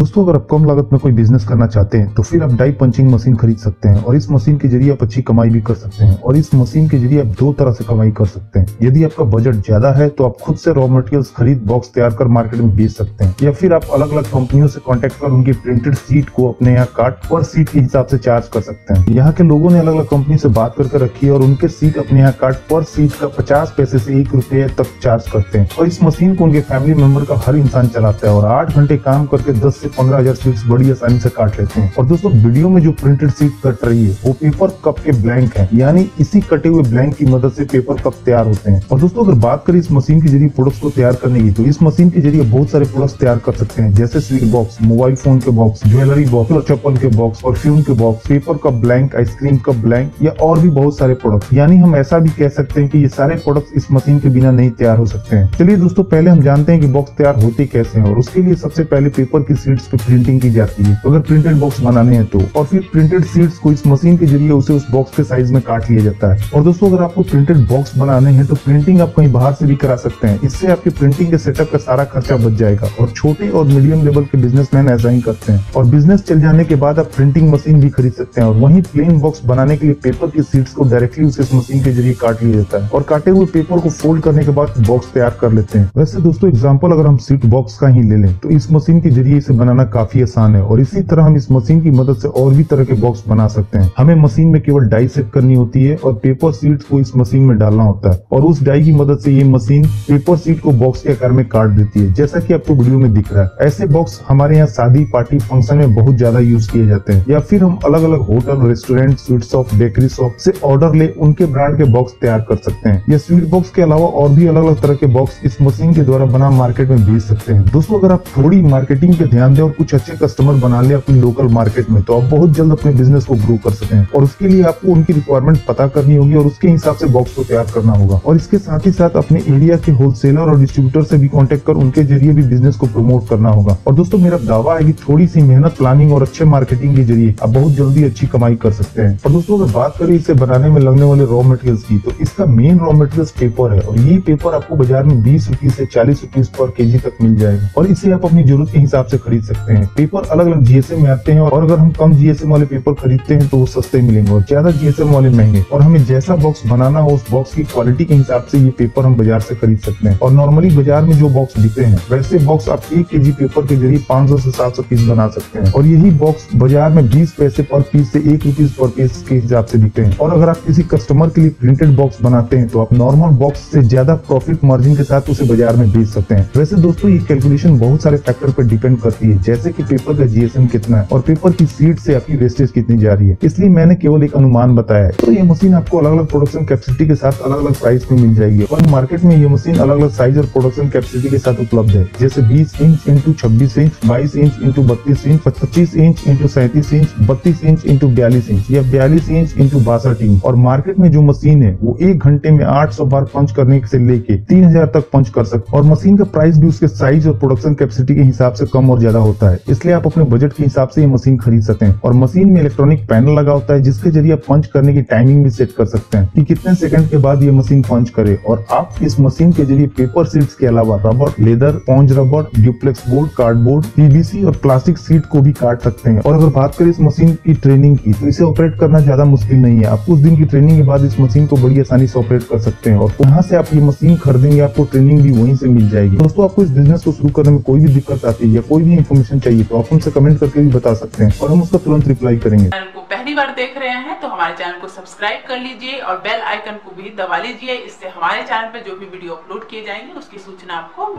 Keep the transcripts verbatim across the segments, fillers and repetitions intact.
दोस्तों, अगर आप कम लागत में कोई बिजनेस करना चाहते हैं तो फिर आप डाई पंचिंग मशीन खरीद सकते हैं और इस मशीन के जरिए आप अच्छी कमाई भी कर सकते हैं। और इस मशीन के जरिए आप दो तरह से कमाई कर सकते हैं। यदि आपका बजट ज्यादा है तो आप खुद से रॉ मटेरियल्स खरीद बॉक्स तैयार कर मार्केट में बेच सकते हैं, या फिर आप अलग अलग कंपनियों से कॉन्टेक्ट कर उनकी प्रिंटेड सीट को अपने यहाँ काट पर सीट के हिसाब से चार्ज कर सकते हैं। यहाँ के लोगों ने अलग अलग कंपनी से बात करके रखी है और उनके सीट अपने यहाँ काट पर सीट का पचास पैसे से एक रुपये तक चार्ज करते हैं। और इस मशीन को उनके फैमिली मेंबर का हर इंसान चलाता है और आठ घंटे काम करके दस से पंद्रह हजार सीट्स बड़ी आसानी से काट लेते हैं। और दोस्तों, वीडियो में जो प्रिंटेड सीट कट रही है वो पेपर कप के ब्लैंक है, यानी इसी कटे हुए ब्लैंक की मदद से पेपर कप तैयार होते हैं। और दोस्तों, अगर बात करें इस मशीन के जरिए प्रोडक्ट्स को तैयार करने की, तो इस मशीन के जरिए बहुत सारे प्रोडक्ट्स तैयार कर सकते हैं, जैसे स्वीट बॉक्स, मोबाइल फोन के बॉक्स, ज्वेलरी बॉक्स, चप्पल के बॉक्स, परफ्यूम के box, paper cup blank, ice cream cup blank, या और भी बहुत सारे प्रोडक्ट। यानी हम ऐसा भी कह सकते हैं कि ये सारे प्रोडक्ट्स इस मशीन के बिना नहीं तैयार हो सकते हैं। चलिए दोस्तों, पहले हम जानते हैं कि बॉक्स तैयार होते कैसे हैं। और उसके लिए सबसे पहले पेपर की शीट्स पे प्रिंटिंग की जाती है अगर प्रिंटेड बॉक्स बनाने हैं तो, और फिर प्रिंटेड शीट्स को इस मशीन के जरिए उसे उस बॉक्स के साइज में काट लिया जाता है। और दोस्तों, अगर आपको प्रिंटेड बॉक्स बनाने हैं तो प्रिंटिंग आप कहीं बाहर से भी करा सकते हैं। इससे आपके प्रिंटिंग के सेटअप का सारा खर्चा बच जाएगा। और छोटे और मीडियम लेवल के बिजनेसमैन ऐसा ही करते हैं। और बिजनेस चल जाने के बाद आप प्रिंटिंग मशीन भी खरीद सकते हैं। और वहीं प्लेन बॉक्स बनाने के लिए पेपर की शीट्स को डायरेक्टली उसे इस मशीन के जरिए काट लिया जाता है और काटे हुए पेपर को फोल्ड करने के बाद बॉक्स तैयार कर लेते हैं। वैसे दोस्तों, एग्जाम्पल अगर हम सीट बॉक्स का ही ले लें तो इस मशीन के जरिए इसे बनाना काफी आसान है। और इसी तरह हम इस मशीन की मदद से और भी तरह के बॉक्स बना सकते हैं। हमें मशीन में केवल डाई सेट करनी होती है और पेपर सीट्स को इस मशीन में डालना होता है, और उस डाई की मदद से ये मशीन पेपर सीट को बॉक्स के आकार में काट देती है, जैसा कि आपको वीडियो में दिख रहा है। ऐसे बॉक्स हमारे यहाँ शादी, पार्टी, फंक्शन में बहुत ज्यादा यूज किए जाते हैं। या फिर हम अलग अलग hotel, restaurant, sweet shop, bakery shop से ऑर्डर ले उनके ब्रांड के बॉक्स तैयार कर सकते हैं। या स्वीट बॉक्स के अलावा और भी अलग अलग तरह के बॉक्स इस मशीन के द्वारा बना मार्केट में बेच सकते हैं। दोस्तों, अगर आप थोड़ी मार्केटिंग पे ध्यान दें और कुछ अच्छे कस्टमर बना ले अपनी लोकल मार्केट में, तो आप बहुत जल्द अपने बिजनेस को ग्रो कर सकते हैं। और उसके लिए आपको उनकी रिक्वायरमेंट पता करनी होगी और उसके हिसाब से बॉक्स को तैयार करना होगा। और इसके साथ ही साथ अपने एरिया के होलसेलर और डिस्ट्रीब्यूटर से भी कांटेक्ट कर उनके जरिए भी बिजनेस को प्रमोट करना होगा। और दोस्तों, मेरा दावा है कि थोड़ी सी मेहनत, प्लानिंग और अच्छे मार्केटिंग के जरिए आप बहुत जल्दी अच्छी कमाई कर सकते हैं। और दोस्तों, अगर बात करें इसे बनाने में लगने वाले रॉ मटेरियल्स की, तो इसका मेन रॉ मटेरियल्स पेपर है। और ये पेपर आपको बाजार में बीस रुपीज से चालीस रुपीज पर केजी तक मिल जाएगा और इसे आप अपनी जरूरत के हिसाब से खरीद सकते हैं। पेपर अलग अलग जीएसएम में आते हैं और अगर हम कम जीएसएम वाले पेपर खरीदते हैं तो वो सस्ते मिलेंगे और ज्यादा जीएसएम वाले महंगे। और हमें जैसा बॉक्स बनाना हो उस बॉक्स की क्वालिटी के हिसाब से ये पेपर हम बाजार से खरीद सकते हैं। और नॉर्मली बाजार में जो बॉक्स बिकते हैं वैसे बॉक्स आप एक केजी पेपर के जरिए पाँच सौ से सात सौ पीस बना सकते हैं। और यही बॉक्स बाजार में बीस पैसे पर पीस से एक रुपीज पर पीस के हिसाब से बिकते हैं। और अगर आप किसी कस्टमर के लिए प्रिंटेड बॉक्स बनाते हैं तो आप नॉर्मल बॉक्स से ज्यादा प्रॉफिट मार्जिन के साथ उसे बाजार में बेच सकते हैं। वैसे दोस्तों, ये कैलकुलेशन बहुत सारे फैक्टर पर डिपेंड करती है, जैसे कि पेपर का जीएसएम कितना है और पेपर की सीट से आपकी वेस्टेज कितनी जा रही है। इसलिए मैंने केवल एक अनुमान बताया है। तो ये मशीन आपको अलग अलग प्रोडक्शन कैपेसिटी के साथ अलग अलग प्राइस में मिल जाएगी। और मार्केट में ये मशीन अलग अलग साइज और प्रोडक्शन कैपेसिटी के साथ उपलब्ध है, जैसे बीस इंच इंटू छब्बीस इंच, बाईस इंच इंटू बत्तीस इंच, पच्चीस इंच इंटू सैंतीस इंच, बत्तीस इंच इंटू बयालीस इंच या बयालीस इंच इंटू बासठ इंच। और मार्केट में जो मशीन है वो एक घंटे में आठ सौ बार पंच करने से लेके तीन हजार तक पंच कर सकते। और मशीन का प्राइस भी उसके साइज और प्रोडक्शन कैपेसिटी के हिसाब से कम और ज्यादा होता है, इसलिए आप अपने बजट के हिसाब से ये मशीन खरीद सकते हैं। और मशीन में इलेक्ट्रॉनिक पैनल लगा होता है जिसके जरिए आप पंच करने की टाइमिंग भी सेट कर सकते हैं कि कितने सेकंड के बाद ये मशीन पंच करे। और आप इस मशीन के जरिए पेपर सीट्स के अलावा rubber, leather, sponge rubber, duplex board, cardboard, PVC और प्लास्टिक सीट को भी काट सकते हैं। और अगर बात करें इस मशीन की ट्रेनिंग की, तो इसे ऑपरेट करना ज्यादा मुश्किल नहीं है। आप कुछ दिन की ट्रेनिंग के बाद इस मशीन को बड़ी आसानी से ऑपरेट कर सकते हैं और वहाँ से आप ये मशीन खरीदेंगे, आपको ट्रेनिंग भी वहीं से मिल जाएगी। दोस्तों, आपको इस बिजनेस को शुरू करने में कोई भी दिक्कत आती है या कोई भी इन्फॉर्मेशन चाहिए तो आप हमसे कमेंट करके भी बता सकते हैं और हम उसका तुरंत रिप्लाई करेंगे। चैनल को पहली बार देख रहे हैं तो हमारे चैनल को सब्सक्राइब कर लीजिए और बेल आइकन को भी दबा लीजिए। इससे हमारे चैनल पे जो भी वीडियो अपलोड किए जाएंगे उसकी सूचना आपको।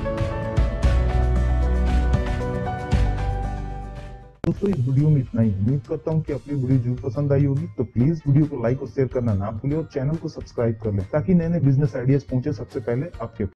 दोस्तों, इस वीडियो में इतना ही। उम्मीद करता हूँ कि आपको वीडियो जरूर पसंद आई होगी। तो प्लीज वीडियो को लाइक और शेयर करना ना भूलें और चैनल को सब्सक्राइब कर लें ताकि नए नए बिजनेस आइडियाज पहुंचे सबसे पहले आपके